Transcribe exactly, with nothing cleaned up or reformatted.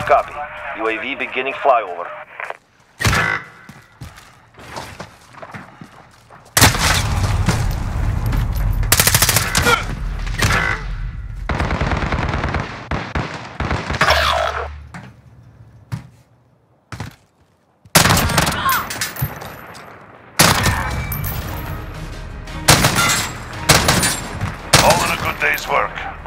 Copy. U A V beginning flyover. All in a good day's work.